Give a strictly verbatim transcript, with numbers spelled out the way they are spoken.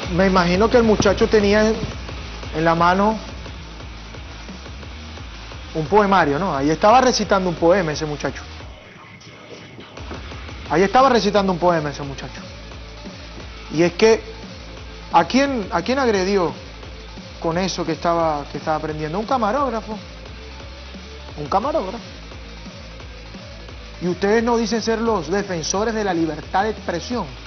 Me imagino que el muchacho tenía en, en la mano un poemario, ¿no? Ahí estaba recitando un poema ese muchacho. Ahí estaba recitando un poema ese muchacho. Y es que, ¿a quién, a quién agredió con eso que estaba, que estaba aprendiendo? Un camarógrafo. Un camarógrafo. Y ustedes no dicen ser los defensores de la libertad de expresión.